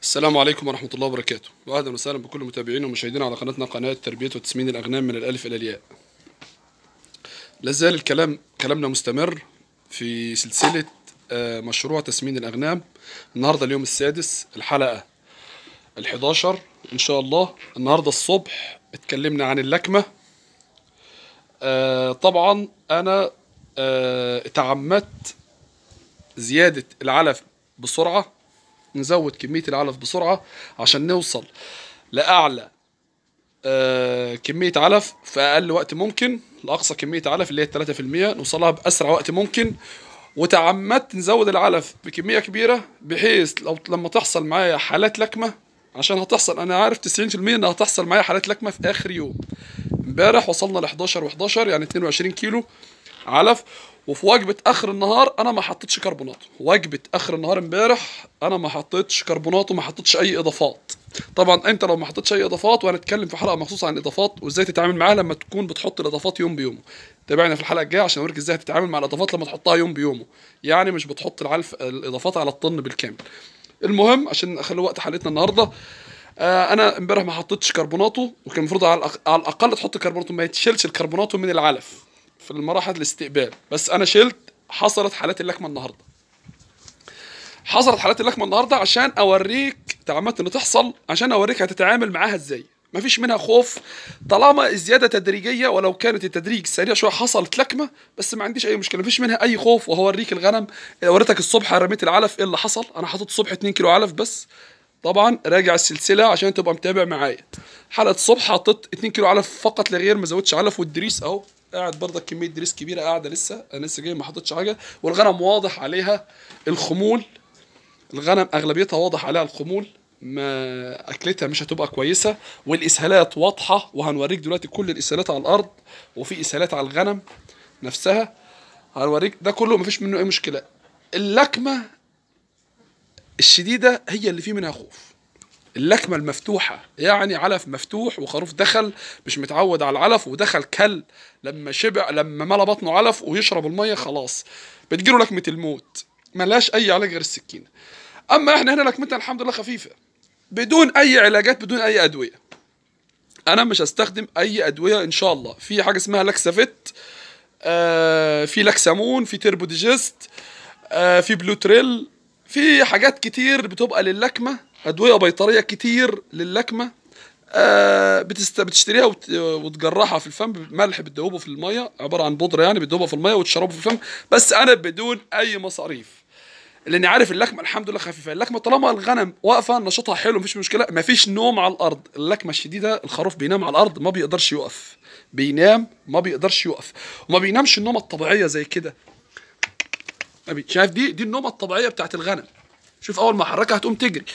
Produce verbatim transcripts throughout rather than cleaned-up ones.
السلام عليكم ورحمة الله وبركاته، وأهلا وسهلا بكل متابعين ومشاهدين على قناتنا قناة تربية وتسمين الأغنام من الألف إلى الياء. لازال الكلام كلامنا مستمر في سلسلة آه، مشروع تسمين الأغنام. النهاردة اليوم السادس، الحلقة الحداشر إن شاء الله. النهاردة الصبح اتكلمنا عن اللكمة. آه، طبعا أنا آه، تعمدت زيادة العلف بسرعة، نزود كمية العلف بسرعة عشان نوصل لأعلى آه كمية علف في أقل وقت ممكن، لأقصى كمية علف اللي هي التلاتة في المية نوصلها بأسرع وقت ممكن. وتعمدت نزود العلف بكمية كبيرة بحيث لو لما تحصل معايا حالات لكمة، عشان هتحصل، أنا عارف تسعين في المية إنها هتحصل معايا حالات لكمة في آخر يوم. امبارح وصلنا ل حداشر و11 يعني اتنين وعشرين كيلو علف. وفي وجبة اخر النهار انا ما حطيتش كربونات، وجبة اخر النهار امبارح انا ما حطيتش كربونات وما حطيتش اي اضافات. طبعا انت لو ما حطيتش اي اضافات، وهنتكلم في حلقة مخصوصة عن الاضافات وازاي تتعامل معاها لما تكون بتحط الاضافات يوم بيومه. تابعنا في الحلقة الجاية عشان اوريك ازاي تتعامل مع الاضافات لما تحطها يوم بيومه، يعني مش بتحط العلف الاضافات على الطن بالكامل. المهم عشان اخلي وقت حلقتنا النهارده، آه انا امبارح ما حطيتش كربوناته، وكان المفروض على, الأق... على الاقل تحط كربوناته، ما يتشيلش الكربوناته من العلف في المراحل الاستقبال. بس انا شلت. حصلت حالات اللكمه النهارده حصلت حالات اللكمه النهارده عشان اوريك، تعمدت ان تحصل عشان اوريك هتتعامل معاها ازاي. مفيش منها خوف طالما الزياده تدريجيه، ولو كانت التدريج سريع شويه حصلت لكمه، بس ما عنديش اي مشكله، مفيش منها اي خوف. وهوريك الغنم، وريتك الصبح رميت العلف ايه اللي حصل. انا حطيت الصبح اتنين كيلو علف بس. طبعا راجع السلسله عشان تبقى متابع معايا. حلقه الصبح حطيت اتنين كيلو علف فقط لا غير، ما زودتش علف. والدريس اهو قاعد برضك، كميه دريس كبيره قاعده لسه، انا لسه جاي ما حطيتش حاجه. والغنم واضح عليها الخمول، الغنم اغلبيتها واضح عليها الخمول، ما اكلتها مش هتبقى كويسه. والاسهالات واضحه، وهنوريك دلوقتي كل الاسهالات على الارض، وفي اسهالات على الغنم نفسها هنوريك ده كله، مفيش منه اي مشكله. اللكمه الشديده هي اللي فيه منها خوف. اللكمه المفتوحه يعني علف مفتوح وخروف دخل مش متعود على العلف ودخل كل، لما شبع لما ملا بطنه علف ويشرب الميه خلاص بتجيله لكمه الموت، ملهاش اي علاج غير السكينه. اما احنا هنا لكمتنا الحمد لله خفيفه، بدون اي علاجات، بدون اي ادويه. انا مش هستخدم اي ادويه ان شاء الله. في حاجه اسمها لاكسافيت، آه في لاكسامون، في تيربو ديجست، آه في بلوتريل، في حاجات كتير بتبقى للكمه، ادويه بيطريه كتير للكمه. آه بتست... بتشتريها وت... وتجرحها في الفم بملح، بتدوبه في الميه، عباره عن بودره يعني، بتدوبها في الميه وتشربه في الفم. بس انا بدون اي مصاريف، لاني عارف اللكمه الحمد لله خفيفه. اللكمه طالما الغنم واقفه نشاطها حلو مفيش مشكله، مفيش نوم على الارض. اللكمه الشديده الخروف بينام على الارض ما بيقدرش يقف، بينام ما بيقدرش يقف، وما بينامش النومه الطبيعيه زي كده. شايف دي دي النومه الطبيعيه بتاعت الغنم. شوف اول ما احركها هتقوم تجري،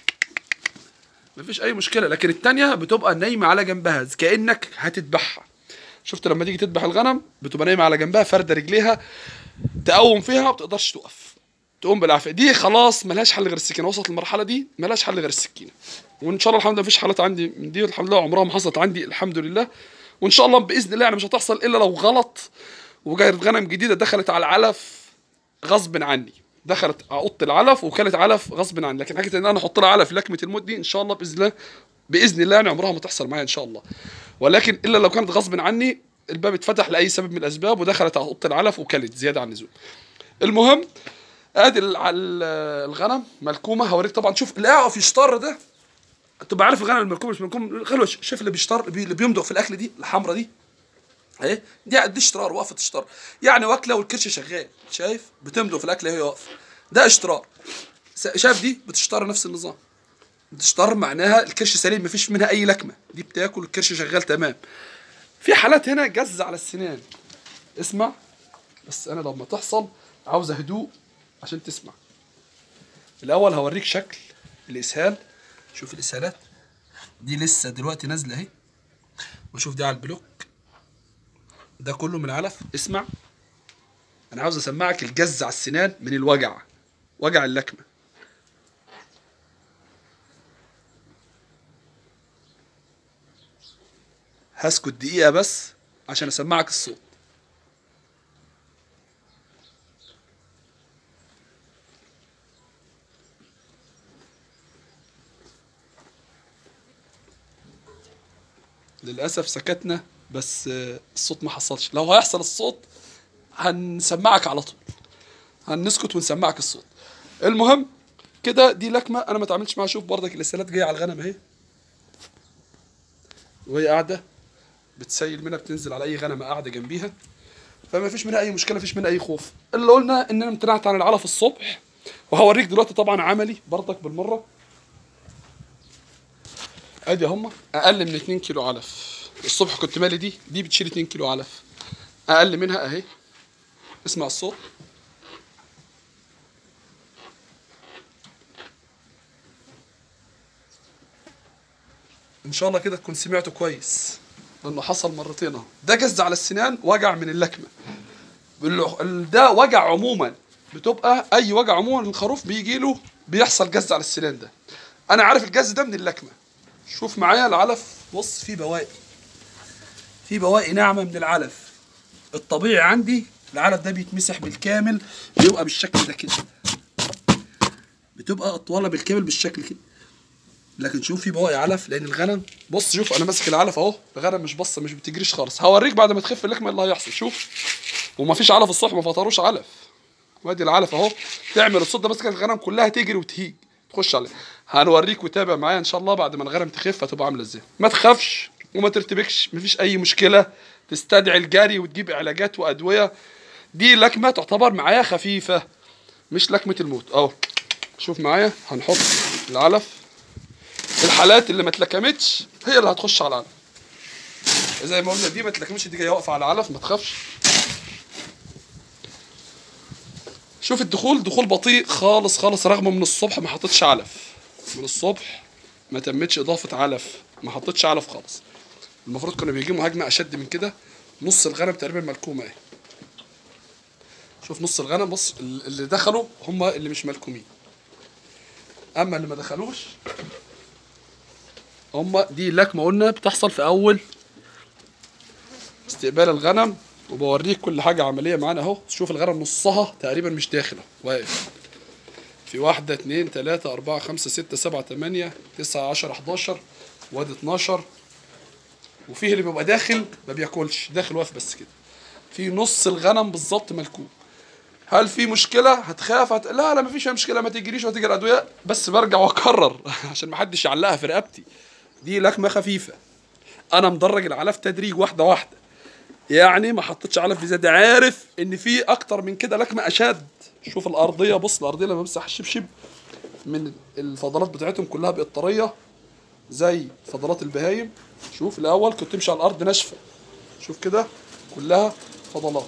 مفيش اي مشكله. لكن التانية بتبقى نايمه على جنبها كانك هتذبحها. شفت لما تيجي تذبح الغنم بتبقى نايمه على جنبها، فارده رجليها، تقوم فيها ما بتقدرش تقف، تقوم بالعافيه. دي خلاص ملهاش حل غير السكينه، وصلت المرحله دي ملهاش حل غير السكينه. وان شاء الله الحمد لله مفيش حالات عندي من دي، الحمد لله عمرها ما حصلت عندي الحمد لله. وان شاء الله باذن الله يعني مش هتحصل الا لو غلط وجاية غنم جديده دخلت على العلف غصب عني، دخلت على اوضه العلف وكلت علف غصب عني. لكن حاجه ان انا احط لها علف لكمه الموت دي ان شاء الله باذن الله، باذن الله يعني عمرها ما تحصل معايا ان شاء الله. ولكن الا لو كانت غصب عني، الباب اتفتح لاي سبب من الاسباب ودخلت على اوضه العلف وكلت زياده عن اللزوم. المهم ادي الغنم ملكومه، هوريك طبعا. شوف اللي اقف يشطر ده، تبقى عارف الغنم الملكوم مش ملكوم. خلوه شوف اللي بيشطر، اللي بيمضغ في الاكل دي الحمراء دي اهي، دي دي اشترار، وقفه اشترار يعني، واكله والكرش شغال، شايف بتمضغ في الاكل اهي واقفه، ده اشترار. شايف دي بتشتر نفس النظام، بتشتر معناها الكرش سليم مفيش منها اي لكمه، دي بتاكل الكرش شغال تمام. في حالات هنا جز على السنان، اسمع بس. انا لما تحصل عاوزه هدوء عشان تسمع. الاول هوريك شكل الاسهال. شوف الاسهالات دي لسه دلوقتي نازله اهي، وشوف دي على البلوك، ده كله من علف. اسمع، انا عاوز اسمعك الجز على السنان من الوجع، وجع اللكمه. هسكت دقيقه بس عشان اسمعك الصوت. للاسف سكتنا، بس الصوت ما حصلش. لو هيحصل الصوت هنسمعك على طول، هنسكت ونسمعك الصوت. المهم كده دي لكمه انا ما اتعاملتش معاها. شوف برضك الاسهالات جايه على الغنم اهي، وهي قاعده بتسيل منها، بتنزل على اي غنمه قاعده جنبيها، فما فيش منها اي مشكله، ما فيش منها اي خوف. اللي قلنا ان انا امتنعت عن العلف الصبح، وهوريك دلوقتي طبعا عملي برضك بالمره. ادي هم اقل من اتنين كيلو علف. الصبح كنت مالي دي دي بتشيل اتنين كيلو علف، اقل منها اهي. اسمع الصوت. ان شاء الله كده تكون سمعته كويس، لانه حصل مرتين اهو. ده جز على السنان، وجع من اللكمه. ده وجع عموما، بتبقى اي وجع عموما الخروف بيجي له بيحصل جز على السنان. ده انا عارف الجز ده من اللكمه. شوف معايا العلف، بص في بواقي، في بواقي ناعمه من العلف. الطبيعي عندي العلف ده بيتمسح بالكامل، بيبقى بالشكل ده كده، بتبقى اطواله بالكامل بالشكل كده. لكن شوف في بواقي علف، لان الغنم، بص شوف انا ماسك العلف اهو، الغنم مش بص مش بتجريش خالص. هوريك بعد ما تخف اللكمه اللي هيحصل. شوف، ومفيش علف الصبح، ما فطروش علف، وادي العلف اهو. تعمل الصوت ده ماسكه الغنم كلها تجري وتهيج تخش عليه. هنوريك وتابع معايا ان شاء الله بعد ما الغنم تخف هتبقى عامله ازاي. ما تخافش وما ترتبكش، مفيش اي مشكله، تستدعي الجري وتجيب علاجات وادويه. دي لكمه تعتبر معايا خفيفه، مش لكمه الموت اهو. شوف معايا، هنحط العلف. الحالات اللي ما اتلكمتش هي اللي هتخش على العلف. زي ما قلنا دي ما اتلكمتش، دي جايه واقفه على العلف، ما تخافش. شوف الدخول، دخول بطيء خالص خالص، رغم من الصبح ما حطيتش علف. من الصبح ما تمتش اضافه علف، ما حطيتش علف خالص. المفروض كانوا بيجيبوا هجمه اشد من كده. نص الغنم تقريبا ملكومه اهي. شوف نص الغنم، بص اللي دخلوا هم اللي مش ملكومين، اما اللي ما دخلوش هم. دي لكمه قلنا بتحصل في اول استقبال الغنم، وبوريك كل حاجه عمليه معانا اهو. شوف الغنم نصها تقريبا مش داخله، واقف في واحده اتنين تلاته اربعه خمسه سته سبعه تمانيه تسعه عشره حداشر، وادي اتناشر. وفيه اللي بيبقى داخل ما بياكلش، داخل واقف بس كده. في نص الغنم بالظبط ملكوم. هل في مشكله؟ هتخاف هت... لا لا مفيش مشكله، ما تجريش وتجري الادويه. بس برجع واكرر عشان ما حدش يعلقها في رقبتي. دي لكمه خفيفه، انا مدرج العلف تدريج واحده واحده، يعني ما حطيتش علف بزياده. عارف ان في اكتر من كده لكمه اشد. شوف الارضيه، بص الارضيه لما بمسح الشبشب من الفضلات بتاعتهم كلها بقت طريه زي فضلات البهايم. شوف الاول كنت تمشي على الارض ناشفه، شوف كده كلها فضلات.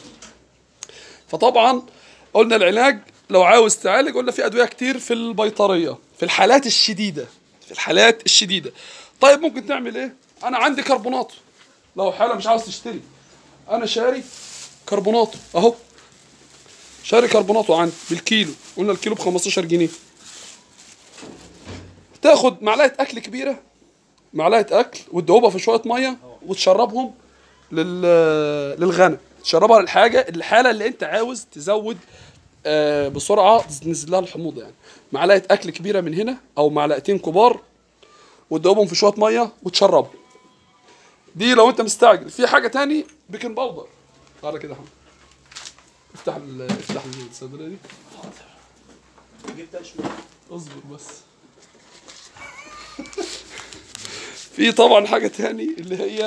فطبعا قلنا العلاج لو عاوز تعالج، قلنا في ادويه كتير في البيطريه في الحالات الشديده، في الحالات الشديده. طيب ممكن تعمل ايه؟ انا عندي كربوناتو. لو حاله مش عاوز تشتري، انا شاري كربوناتو اهو، شاري كربوناتو عندي بالكيلو. قلنا الكيلو ب خمستاشر جنيه. تاخد معلقه اكل كبيره، معلقه اكل، وتدوبها في شويه ميه وتشربهم لل للغنم. تشربها للحاجه الحاله اللي انت عاوز تزود آه بسرعه تنزل لها الحموضه. يعني معلقه اكل كبيره من هنا او معلقتين كبار، وتدوبهم في شويه ميه وتشربهم. دي لو انت مستعجل. في حاجه تاني، بيكنج باودر. تعالى كده يا حمد، افتح ال افتح الصيدليه دي. حاضر، جبتها شويه، اصبر بس. في طبعا حاجه تاني اللي هي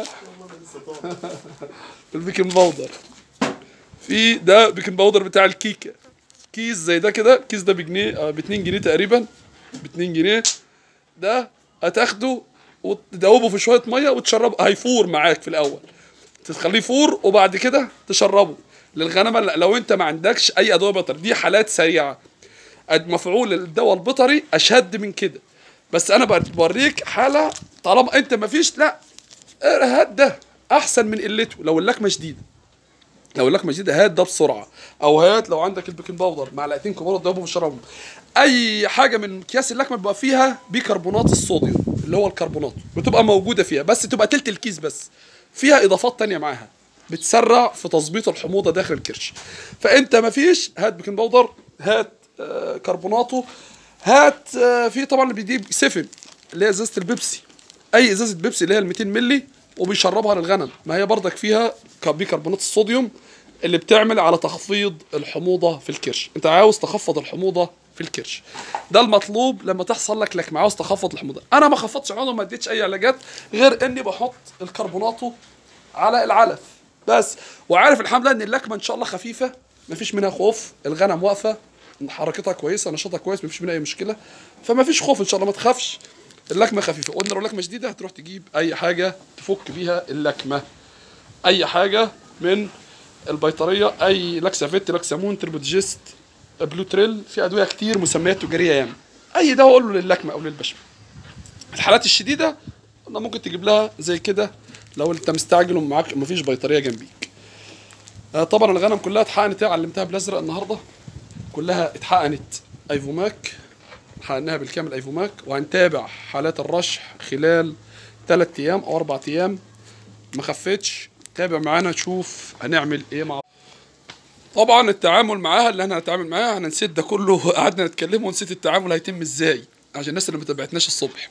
البيكنج باودر. في ده بيكنج باودر بتاع الكيكه، كيس زي ده كده. الكيس ده بجنيه، ب اتنين جنيه تقريبا، ب اتنين جنيه. ده هتاخده وتدوبه في شويه ميه وتشربه، هيفور معاك في الاول، تخليه يفور وبعد كده تشربه للغنمه. لو انت ما عندكش اي ادويه بيطري، دي حالات سريعه. مفعول الدواء البيطري اشد من كده، بس انا بوريك حاله. طالما انت ما فيش، لا هات ده احسن من قلته. لو اللكمه شديده، لو اللكمه شديده هات ده بسرعه، او هات لو عندك البيكنج باودر معلقتين كبار تدوبهم وتشربهم. اي حاجه من اكياس اللكمه بيبقى فيها بيكربونات الصوديوم، اللي هو الكربونات بتبقى موجوده فيها، بس تبقى تلت الكيس بس. فيها اضافات تانية معاها بتسرع في تظبيط الحموضه داخل الكرش. فانت ما فيش، هات بيكنج باودر، هات آه كربوناتو، هات آه في طبعا اللي بيجيب سفن اللي هي ازازه البيبسي. اي ازازه بيبسي اللي هي ال ميتين مللي وبيشربها للغنم، ما هي برضك فيها بيكربونات الصوديوم اللي بتعمل على تخفيض الحموضه في الكرش. انت عاوز تخفض الحموضه في الكرش، ده المطلوب لما تحصل لك لكمه، عاوز تخفض الحموضه. انا ما خفضتش عنه وما اديتش اي علاجات غير اني بحط الكربوناتو على العلف بس، وعارف الحمد لله ان اللكمه ان شاء الله خفيفه، ما فيش منها خوف، الغنم واقفه حركتها كويسه، نشاطها كويس، ما فيش منها اي مشكله، فما فيش خوف ان شاء الله، ما تخافش. اللكمه خفيفه، قلنا لو لكمه شديده هتروح تجيب اي حاجه تفك بيها اللكمه، اي حاجه من البيطريه، اي لاكسافيت، لاكسامون، تربوتجست، بلوتريل، في ادويه كتير مسميات تجاريه ياما، اي دواء قول له للكمه او للبشم. الحالات الشديده قلنا ممكن تجيب لها زي كده لو انت مستعجل ومعاك مفيش بيطريه جنبيك. آه طبعا الغنم كلها اتحقنت، علمتها بالازرق النهارده، كلها اتحقنت ايفوماك، حقناها بالكامل ايفوماك، وهنتابع حالات الرشح خلال ثلاث ايام او اربع ايام، ما خفتش تابع معانا تشوف هنعمل ايه مع. طبعا التعامل معاها اللي احنا هنتعامل معاها، انا نسيت ده كله قعدنا نتكلم ونسيت التعامل هيتم ازاي عشان الناس اللي ما تابعتناش الصبح.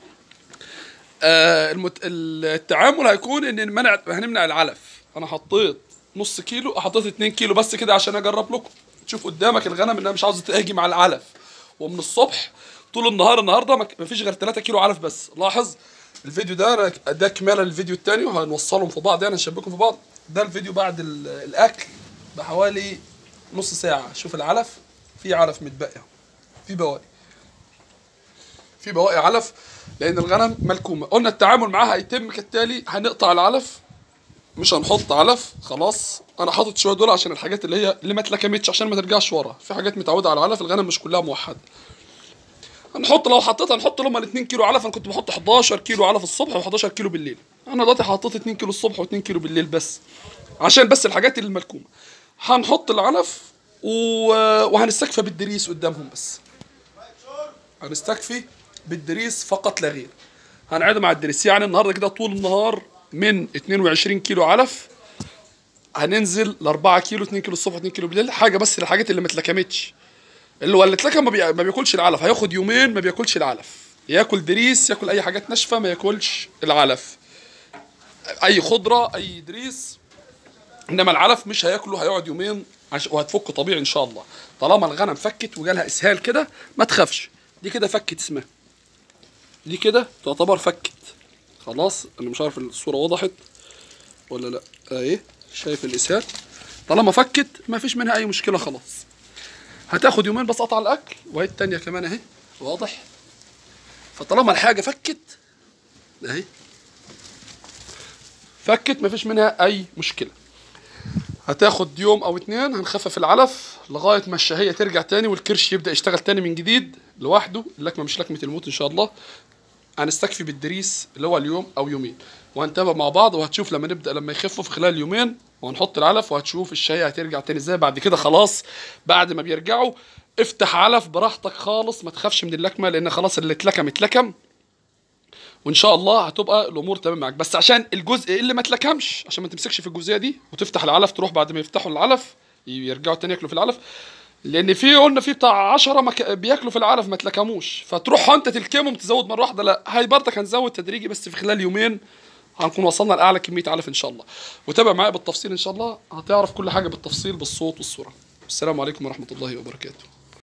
آه المت... التعامل هيكون ان منع هنمنع العلف. انا حطيت نص كيلو، حطيت اتنين كيلو بس كده عشان اجرب لكم تشوف قدامك الغنم انها مش عاوزه تهاجم على العلف، ومن الصبح طول النهار النهارده ما فيش غير ثلاثة كيلو علف بس. لاحظ الفيديو ده ده كماله للفيديو الثاني وهنوصلهم في بعض، يعني هنشبكهم في بعض. ده الفيديو بعد الاكل بحوالي نص ساعه، شوف العلف، في علف متبقي، في بواقي، في بواقي علف لان الغنم ملكومه. قلنا التعامل معاها هيتم كالتالي، هنقطع العلف، مش هنحط علف خلاص. انا حاطط شويه دول عشان الحاجات اللي هي اللي ما اتلكمتش عشان ما ترجعش ورا، في حاجات متعوده على العلف، الغنم مش كلها موحده. هنحط لو حطيت هنحط لهم اتنين كيلو علف، انا كنت بحط حداشر كيلو علف الصبح و11 كيلو بالليل، انا دلوقتي حطيت اتنين كيلو الصبح و2 كيلو بالليل بس عشان بس الحاجات اللي الملكومه. هنحط العلف و... وهنستكفى بالدريس قدامهم بس، هنستكفي بالدريس فقط لا غير. هنعيد مع الدريس، يعني النهارده كده طول النهار من اتنين وعشرين كيلو علف هننزل ل اربعة كيلو، اتنين كيلو الصبح اتنين كيلو بالليل، حاجه بس الحاجات اللي ما اتلكمتش، اللي هو اللي اتلكم ما, بي... ما بياكلش العلف، هياخد يومين ما بياكلش العلف، ياكل دريس، ياكل اي حاجات ناشفه، ما ياكلش العلف، اي خضره اي دريس، انما العلف مش هياكله، هيقعد يومين عش... وهتفك طبيعي ان شاء الله. طالما الغنم فكت وجالها اسهال كده ما تخافش، دي كده فكت اسمها، دي كده تعتبر فكت خلاص. انا مش عارف الصوره وضحت ولا لا، اهي شايف الاسهال، طالما فكت ما فيش منها اي مشكله خلاص. هتاخد يومين بس قطع الاكل، وهي التانيه كمان اهي واضح. فطالما الحاجه فكت اهي فكت ما فيش منها اي مشكله. هتاخد يوم او اتنين، هنخفف العلف لغايه ما الشهيه ترجع تاني والكرش يبدا يشتغل تاني من جديد لوحده، اللكمه مش لكمه الموت ان شاء الله. هنستكفي بالدريس اللي هو اليوم او يومين، وهنتابع مع بعض، وهتشوف لما نبدا لما يخفوا في خلال يومين، وهنحط العلف وهتشوف الشهيه هترجع تاني ازاي. بعد كده خلاص، بعد ما بيرجعوا افتح علف براحتك خالص، ما تخافش من اللكمه، لان خلاص اللي اتلكم اتلكم، وان شاء الله هتبقى الامور تمام معاك. بس عشان الجزء اللي ما اتلكمش، عشان ما تمسكش في الجزئيه دي وتفتح العلف، تروح بعد ما يفتحوا العلف يرجعوا تاني ياكلوا في العلف، لان في قلنا في بتاع عشرة مك... بياكلوا في العلف ما اتلكموش، فتروح انت تلكمهم تزود مره واحده، لا، هي برضك هنزود تدريجي، بس في خلال يومين هنكون وصلنا لاعلى كميه علف ان شاء الله. وتابع معايا بالتفصيل ان شاء الله، هتعرف كل حاجه بالتفصيل بالصوت والصوره. السلام عليكم ورحمه الله وبركاته.